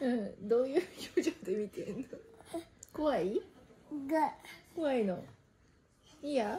うん、どういう表情で見てんの？怖い？怖いの？いや？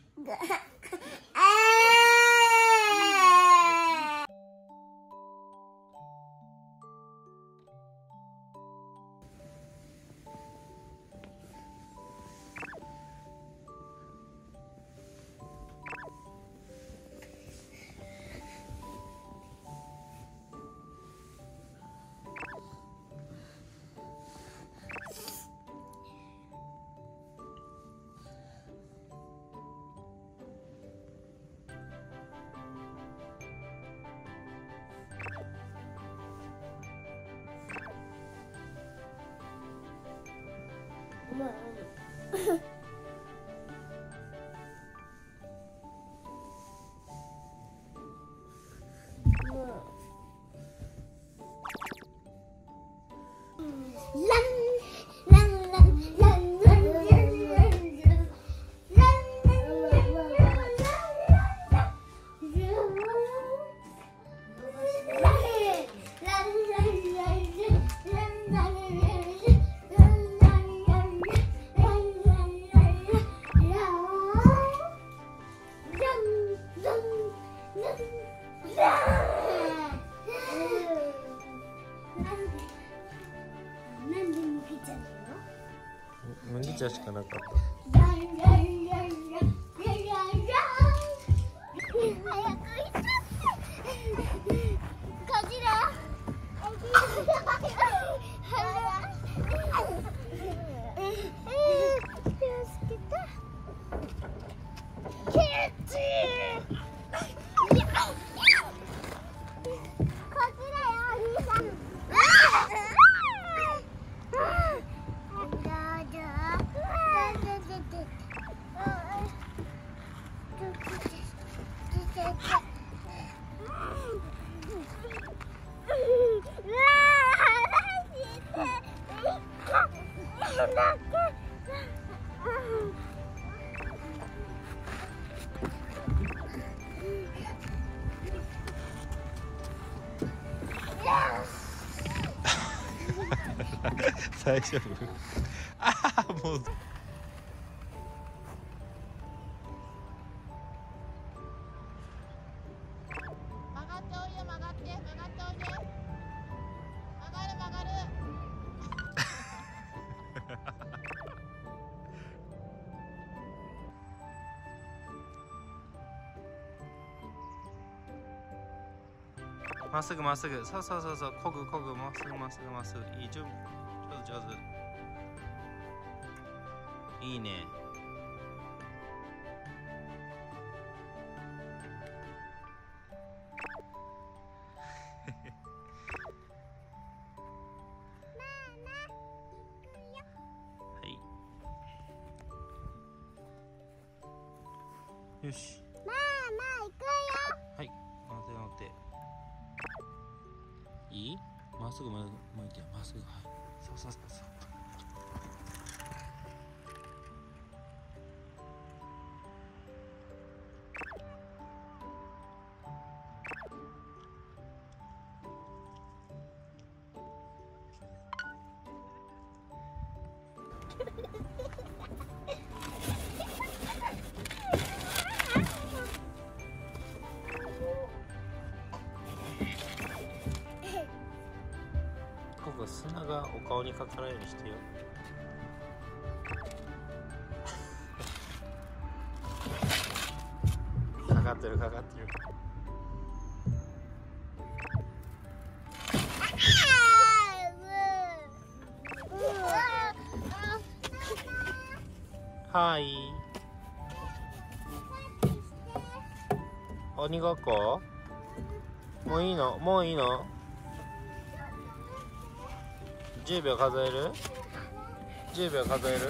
麦茶しかなかった。大丈夫？ああ、もう。まっすぐまっすぐ、そうそうそうそう、こぐこぐ、まっすぐまっすぐまっすぐ、いい、上手上手。いいね。はい。よし。 ママ行くよ。 はい、乗って乗って。いい？まっすぐ向いて、まっすぐ、はい。そうそうそうそう。ここ砂がお顔にかからないようにしてよ。かかってるかかってる。はい。鬼ごっこ？もういいの？もういいの？10秒数える？10秒数える？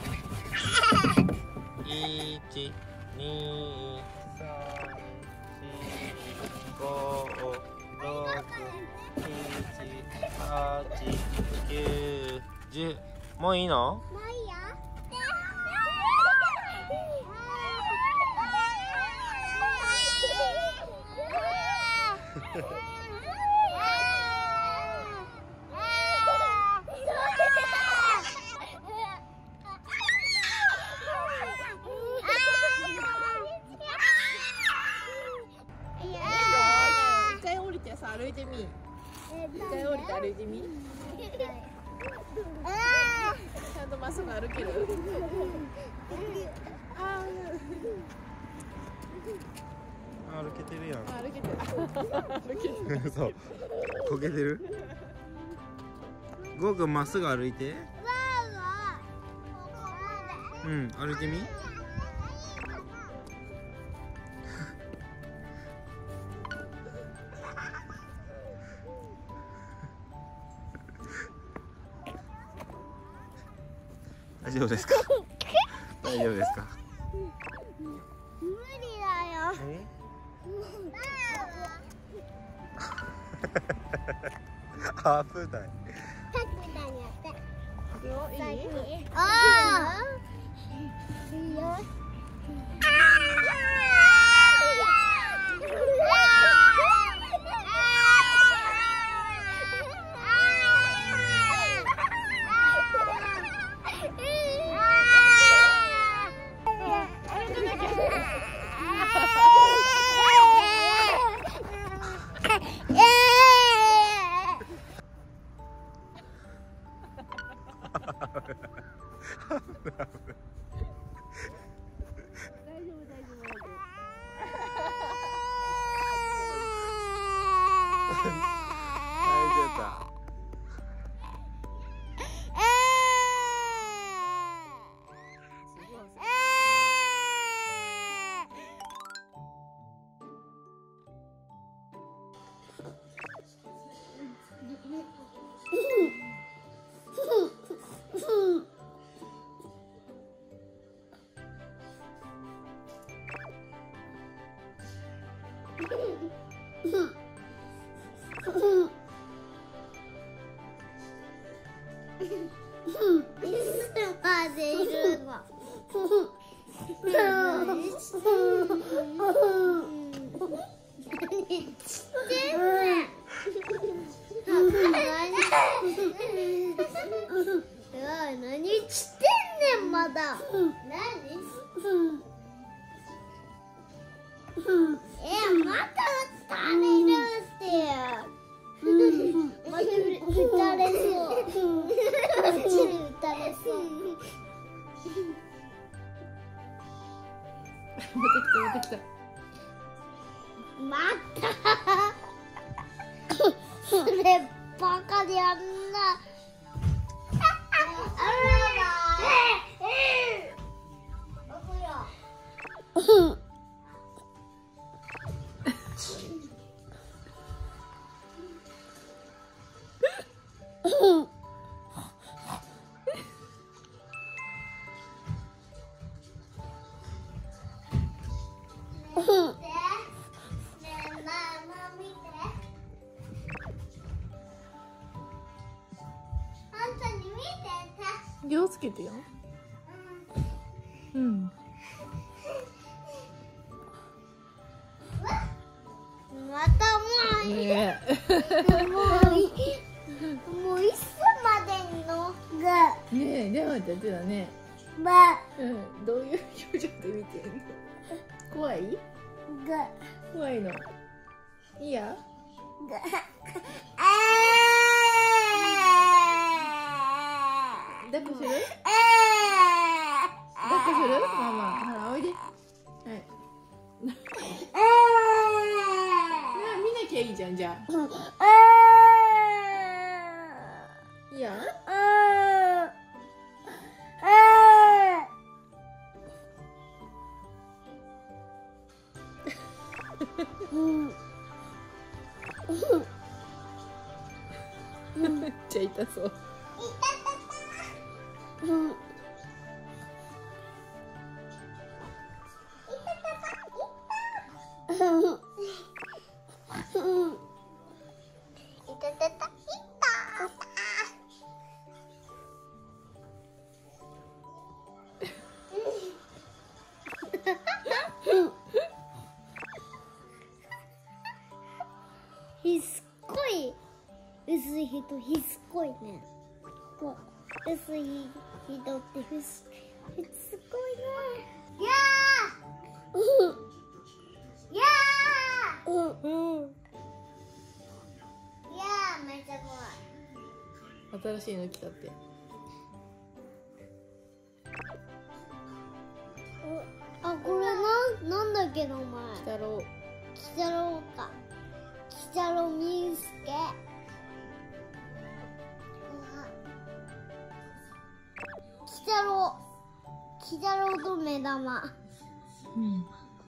1、2、3、4、5、6、7、8、9、10。もういいの？ もういいよ。 回降りて歩いてみ。ちゃんとまっすぐ歩ける。 歩けてるやん。 歩けてる。歩けてる。 そう。こけてる。ゴーくんまっすぐ歩いて。うん、歩いてみ。大丈夫ですか。大丈夫ですか。 無理だよ。 危ない。 いい？ ああ。いいよ。混ぜるの。何してんねんまだ。何？また食べるって。また打たれそう。打たれそう。 持ってきた。 また。それバカでやんな。 気をつけてよ。うん。 またもうねもういつまでにのがねえ、電話ってやってたね。うん、どういう表情で見てんの？怖い？ が怖いの。いいや。 が抱っこする？抱っこする？ママ、ほらおいで。はい。見なきゃいいじゃん、じゃあ。いいや。めっちゃ痛そう。 ひすっごい薄い人ひすっごいね。こう薄い人ってひすごいね。やーやーやーめっちゃ怖い。 新しいの来たって。 あ、これなんだっけ名前。 鬼太郎。 鬼太郎か。鬼太郎みうすけ。鬼太郎と目玉。 うん。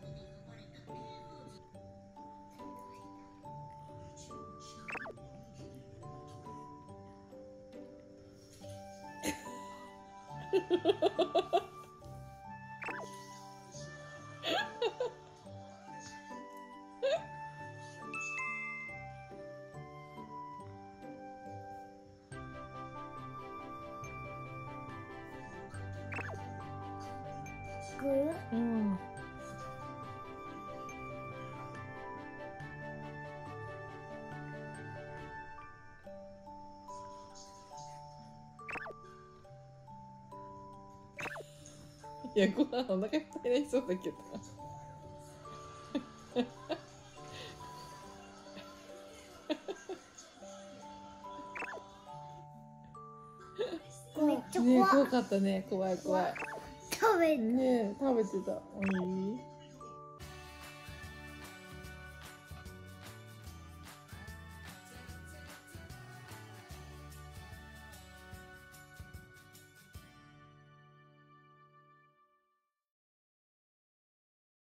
うん。いや、ご飯お腹いっぱいになりそうだけど。 めっちゃねえ、 怖い。 怖かったね。怖い怖い。 食べて。 ねえ、食べてた。おいしい。